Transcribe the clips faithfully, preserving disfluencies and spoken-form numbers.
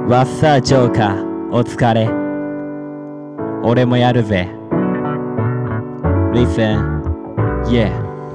ワッサージョーカーお疲れ。俺もやるぜ。 Listen Yeah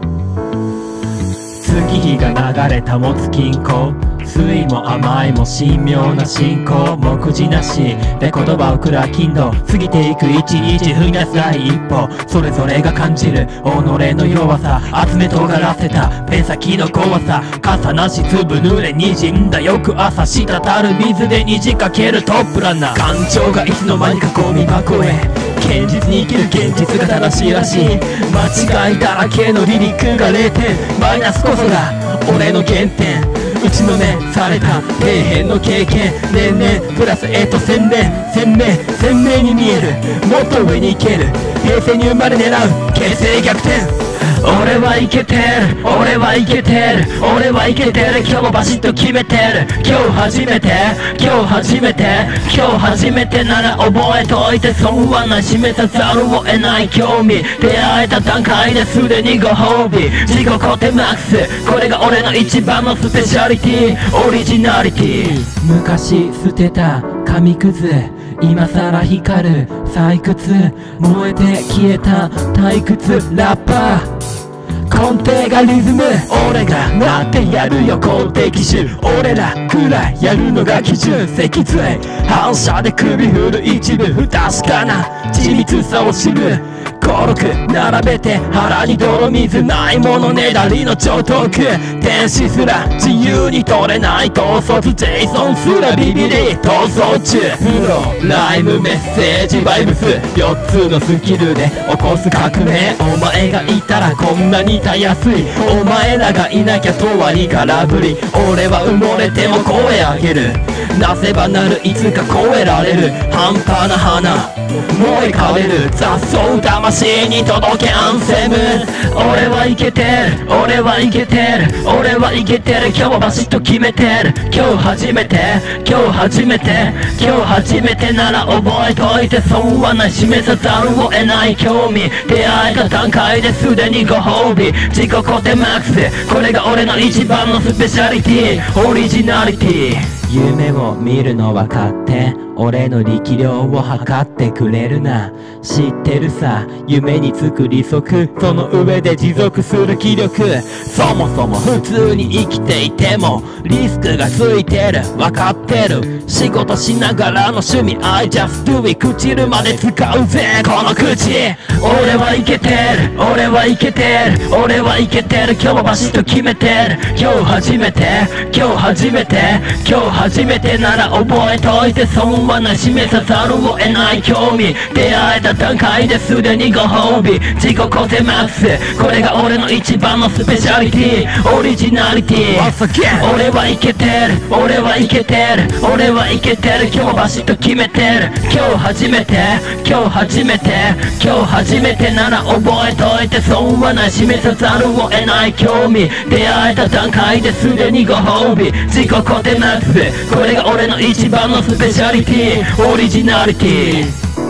月日が流れたもつ金庫、酸いも甘いも神妙な信仰、目次なしで言葉をくらきんど、過ぎていく一日踏み出す第一歩、それぞれが感じる己の弱さ、集め尖らせたペン先の怖さ、傘なし粒濡れ滲んだ翌朝、滴る水で虹かけるトップランナー、感情がいつの間にかゴミ箱へ、現実に生きる現実が正しいらしい、間違いだらけのリリックがれいてん、マイナスこそが俺の原点、打ちのめされた底辺の経験、年々プラスえっと鮮明鮮明鮮明に見える、もっと上に行ける、平成に生まれ狙う形勢逆転、俺はいけてる俺はいけてる俺はいけてる、今日もバシッと決めてる、今日初めて今日初めて今日初めてなら覚えといて損はない、示さざるを得ない興味、出会えた段階ですでにご褒美、自己肯定マックス、これが俺の一番のスペシャリティオリジナリティ、昔捨てた紙くず今さら光る採掘、燃えて消えた退屈ラッパー、根底がリズム、俺がなってやるよ好敵手、俺らくらいやるのが基準、脊髄反射で首振る一部不確かな緻密さを知る、語録並べて腹に泥水ないものねだりの超遠く、天使すら自由に取れない統率、ジェイソンすらビビり逃走中、プロライムメッセージバイブスよっつのスキルで起こす革命、お前がいたらこんなにたやすい、お前らがいなきゃとはに空振り、俺は埋もれても声上げる、なせばなるいつか超えられる、半端な花燃えかれる雑草魂に届けアンセム、俺はいけてる俺はいけてる俺はいけてる、今日はバシッと決めてる、今日初めて今日初めて今日初めてなら覚えといて損はない、示さざるを得ない興味、出会えた段階ですでにご褒美、自己肯定マックス、これが俺の一番のスペシャリティオリジナリティ、夢を見るの分かって俺の力量を測ってくれるな、知ってるさ夢につく利息、その上で持続する気力、そもそも普通に生きていてもリスクがついてる分かってる、仕事しながらの趣味 I just do it、 朽ちるまで使うぜこの口、俺はいけてる俺はいけてる俺はいけてる、今日もバシッと決めてる、今日初めて今日初めて今日初めてなら覚えといて損はない、示さざるを得ない興味、出会えた段階ですでにご褒美、自己肯定マックス、これが俺の一番のスペシャリティオリジナリティ、俺はいけてる俺はいけてる俺はいけてる、今日バシッと決めてる、今日初めて今日初めて今日初めてなら覚えといて損はない、示さざるを得ない興味、出会えた段階ですでにご褒美、自己肯定マックス、これが俺の一番のスペシャリティオリジナリティ。